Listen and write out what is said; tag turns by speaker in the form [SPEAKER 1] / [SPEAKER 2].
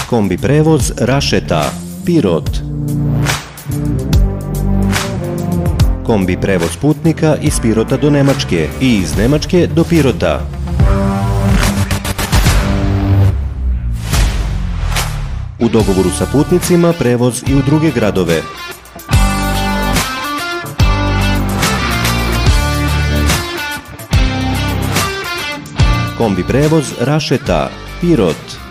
[SPEAKER 1] Kombi prevoz Rašeta, Pirot. Kombi prevoz putnika iz Pirota do Nemačke i iz Nemačke do Pirota. U dogovoru sa putnicima prevoz i u druge gradove. Kombi prevoz Rašeta, Pirot.